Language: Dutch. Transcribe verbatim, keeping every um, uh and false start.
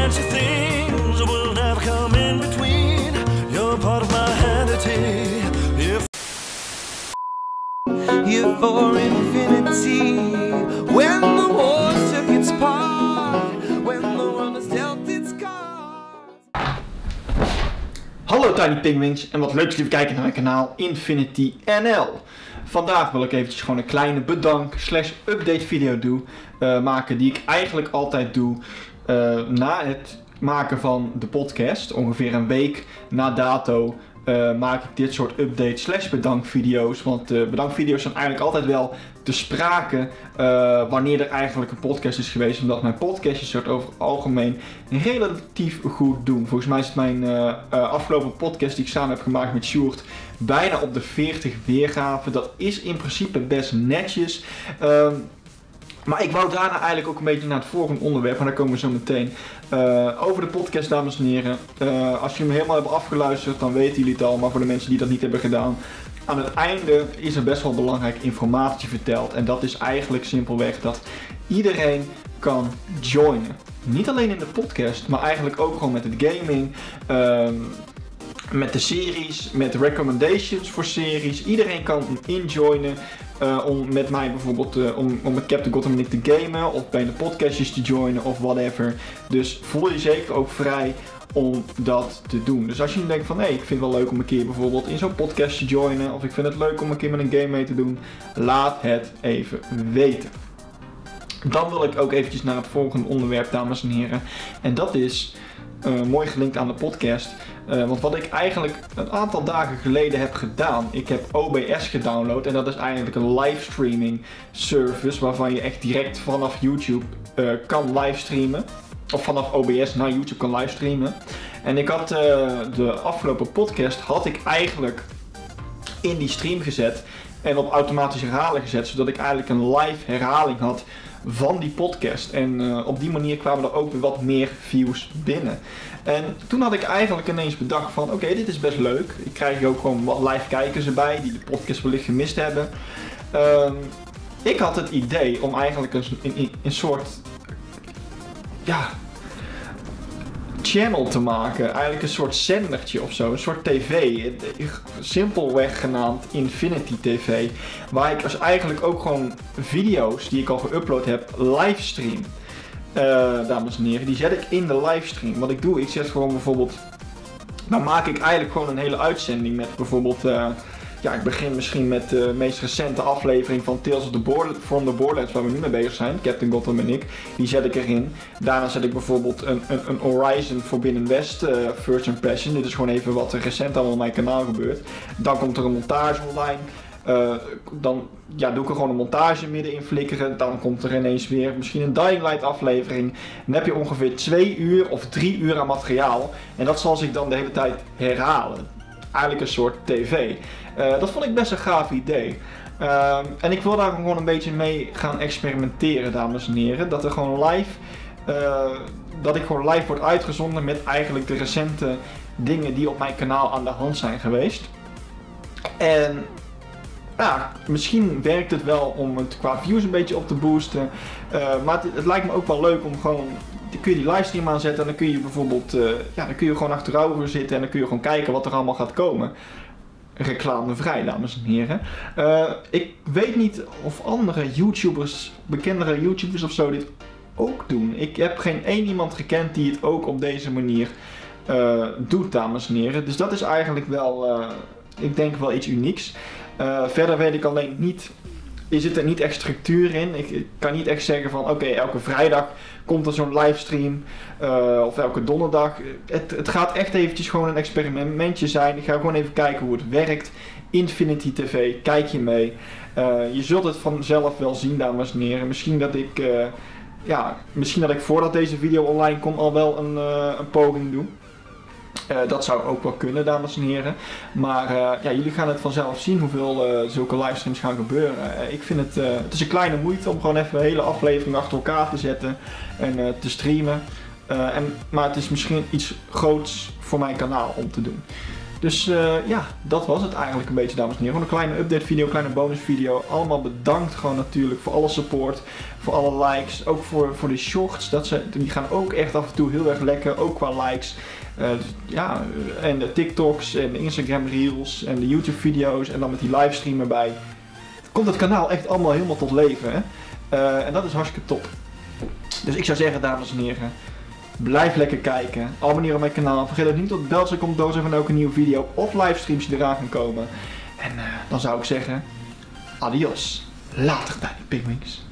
fancy things will never come in between. You're part of my entity. If Here for infinity, when the war took its part, when the world has dealt its cards. Hallo Tiny Penguins en wat leuk dat jullie kijken naar mijn kanaal Infinity N L. Vandaag wil ik eventjes gewoon een kleine bedank slash update video doen, uh, maken die ik eigenlijk altijd doe uh, na het maken van de podcast. Ongeveer een week na dato uh, maak ik dit soort update slash bedankvideo's. Want uh, bedankvideo's zijn eigenlijk altijd wel te sprake uh, wanneer er eigenlijk een podcast is geweest. Omdat mijn podcastjes het over het algemeen relatief goed doen. Volgens mij is het mijn uh, uh, afgelopen podcast die ik samen heb gemaakt met Sjoerd bijna op de veertig weergaven. Dat is in principe best netjes. Uh, Maar ik wou daarna eigenlijk ook een beetje naar het volgende onderwerp, maar daar komen we zo meteen. Uh, over de podcast, dames en heren. Uh, als jullie me helemaal hebben afgeluisterd, dan weten jullie het al. Maar voor de mensen die dat niet hebben gedaan, aan het einde is er best wel belangrijke informatie verteld. En dat is eigenlijk simpelweg dat iedereen kan joinen. Niet alleen in de podcast, maar eigenlijk ook gewoon met het gaming. Uh, met de series, met recommendations voor series. Iedereen kan injoinen. Uh, om met mij bijvoorbeeld, uh, om, om met Captain Gotham en ik te gamen, of bij de podcastjes te joinen, of whatever. Dus voel je zeker ook vrij om dat te doen. Dus als je denkt van, hé, hey, ik vind het wel leuk om een keer bijvoorbeeld in zo'n podcast te joinen, of ik vind het leuk om een keer met een game mee te doen, laat het even weten. Dan wil ik ook eventjes naar het volgende onderwerp, dames en heren. En dat is uh, mooi gelinkt aan de podcast. Uh, want wat ik eigenlijk een aantal dagen geleden heb gedaan, ik heb O B S gedownload en dat is eigenlijk een livestreaming service waarvan je echt direct vanaf YouTube uh, kan livestreamen. Of vanaf O B S naar YouTube kan livestreamen. En ik had uh, de afgelopen podcast had ik eigenlijk in die stream gezet en op automatische herhaling gezet, zodat ik eigenlijk een live herhaling had van die podcast. En uh, op die manier kwamen er ook weer wat meer views binnen. En toen had ik eigenlijk ineens bedacht van, oké, okay, dit is best leuk. Ik krijg ook gewoon wat live kijkers erbij die de podcast wellicht gemist hebben. Uh, ik had het idee om eigenlijk een, een, een soort, ja, channel te maken. Eigenlijk een soort zendertje of zo. Een soort tv. Simpelweg genaamd Infinity T V. Waar ik dus eigenlijk ook gewoon video's die ik al geüpload heb livestream. Uh, dames en heren. Die zet ik in de livestream. Wat ik doe, ik zet gewoon bijvoorbeeld... Dan maak ik eigenlijk gewoon een hele uitzending met bijvoorbeeld... Uh, ja, ik begin misschien met de meest recente aflevering van Tales of the Border, from the Borderlands, waar we nu mee bezig zijn, Captain Gotham en ik. Die zet ik erin. Daarna zet ik bijvoorbeeld een, een, een Horizon Forbidden West uh, First Impression. Dit is gewoon even wat er recent allemaal op mijn kanaal gebeurt. Dan komt er een montage online. Uh, dan ja, doe ik er gewoon een montage middenin flikkeren. Dan komt er ineens weer misschien een Dying Light aflevering. Dan heb je ongeveer twee uur of drie uur aan materiaal. En dat zal zich dan de hele tijd herhalen. Eigenlijk een soort tv. Uh, dat vond ik best een gaaf idee. Uh, en ik wil daar gewoon een beetje mee gaan experimenteren, dames en heren. Dat er gewoon live, uh, dat ik gewoon live word uitgezonden met eigenlijk de recente dingen die op mijn kanaal aan de hand zijn geweest. En ja, misschien werkt het wel om het qua views een beetje op te boosten. Uh, maar het, het lijkt me ook wel leuk om gewoon... Dan kun je die livestream aanzetten en dan kun je bijvoorbeeld... Uh, ja, dan kun je gewoon achterover zitten en dan kun je gewoon kijken wat er allemaal gaat komen. Reclamevrij, dames en heren. Uh, ik weet niet of andere YouTubers, bekendere YouTubers of zo, dit ook doen. Ik heb geen één iemand gekend die het ook op deze manier uh, doet, dames en heren. Dus dat is eigenlijk wel, uh, ik denk wel iets unieks. Uh, verder weet ik alleen niet, er zit er niet echt structuur in. Ik, ik kan niet echt zeggen van oké, okay, elke vrijdag komt er zo'n livestream uh, of elke donderdag. Het, het gaat echt eventjes gewoon een experimentje zijn. Ik ga gewoon even kijken hoe het werkt. Infinity T V, kijk je mee. Uh, je zult het vanzelf wel zien, dames en heren. Misschien dat ik, uh, ja, misschien dat ik voordat deze video online komt al wel een, uh, een poging doe. Uh, dat zou ook wel kunnen, dames en heren. Maar uh, ja, jullie gaan het vanzelf zien hoeveel uh, zulke livestreams gaan gebeuren. Uh, ik vind het, uh, het is een kleine moeite om gewoon even een hele aflevering achter elkaar te zetten en uh, te streamen. Uh, en, maar het is misschien iets groots voor mijn kanaal om te doen. Dus uh, ja, dat was het eigenlijk een beetje, dames en heren. Gewoon een kleine update video, een kleine bonus video. Allemaal bedankt gewoon natuurlijk voor alle support, voor alle likes. Ook voor, voor de shorts, dat ze, die gaan ook echt af en toe heel erg lekker, ook qua likes. Uh, dus, ja, en de TikToks en de Instagram reels en de YouTube video's en dan met die livestream erbij. Komt het kanaal echt allemaal helemaal tot leven, hè? Uh, en dat is hartstikke top. Dus ik zou zeggen, dames en heren, blijf lekker kijken. Abonneer op mijn kanaal. Vergeet ook niet tot het beltje komt door van elke nieuwe video of livestreams die eraan gaan komen. En uh, dan zou ik zeggen, adios. Later, Tiny Pigwings.